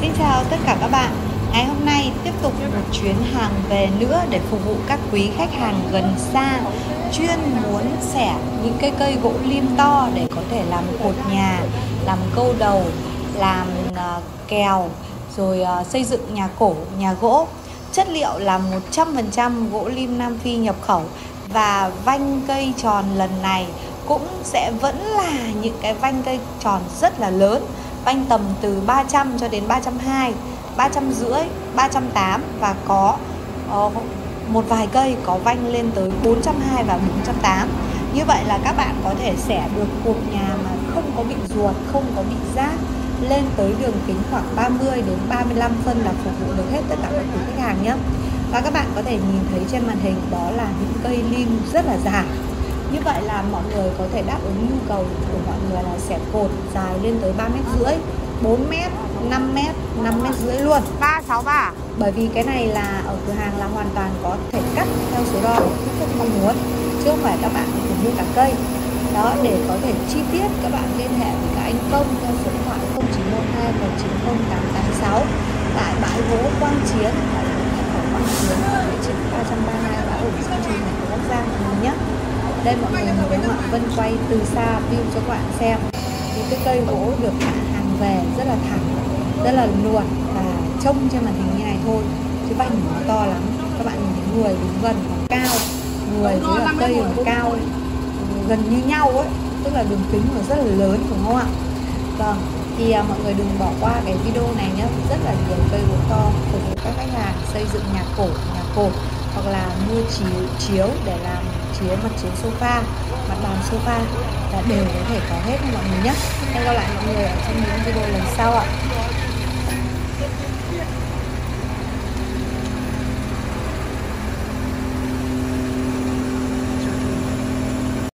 Xin chào tất cả các bạn. Ngày hôm nay tiếp tục một chuyến hàng về nữa để phục vụ các quý khách hàng gần xa chuyên muốn xẻ những cái cây gỗ lim to để có thể làm cột nhà, làm câu đầu, làm kèo, rồi xây dựng nhà cổ, nhà gỗ. Chất liệu là 100% gỗ lim Nam Phi nhập khẩu, và vanh cây tròn lần này cũng sẽ vẫn là những cái vanh cây tròn rất là lớn, vanh tầm từ 300 cho đến 320, 350, 380, và có một vài cây có vanh lên tới 420 và 480. Như vậy là các bạn có thể xẻ được cột nhà mà không có bị ruột, không có bị rác, lên tới đường kính khoảng 30 đến 35 phân là phục vụ được hết tất cả các quý khách hàng nhé. Và các bạn có thể nhìn thấy trên màn hình đó là những cây lim rất là dài. Như vậy là mọi người có thể đáp ứng nhu cầu của mọi người là xẻ cột dài lên tới 3,5 m, 4 m, 5 m, 5,5 m luôn. 363. Bởi vì cái này là ở cửa hàng là hoàn toàn có thể cắt theo số đo của khách hàng mong muốn, chứ không phải các bạn phải mua cả cây. Đó, để có thể chi tiết các bạn liên hệ với các anh Công theo số điện thoại 0912 190 886 tại bãi gỗ Quang Chiến, tại Quang Chiến, địa chỉ 332 Bãi Ổn Xã Trì, thành phố Bắc Giang mình nhé. Đây mọi người nhìn thấy Họa Vân quay từ xa view cho các bạn xem những cái cây gỗ được hàng về rất là thẳng, rất là luồn, và trông trên màn hình như này thôi chứ vanh nó to lắm. Các bạn nhìn thấy người đứng gần còn cao, người với là cây còn cao gần như nhau ấy, tức là đường kính nó rất là lớn, đúng không ạ? Vâng, thì mọi người đừng bỏ qua cái video này nhé, rất là nhiều cây gỗ to phục vụ các khách hàng xây dựng nhà cổ, nhà cột, hoặc là mua chiếu để làm mặt chiếu sofa, mặt bàn sofa, là đều có thể có hết mọi người nhé. Hẹn gặp lại mọi người ở trong những video lần sau ạ.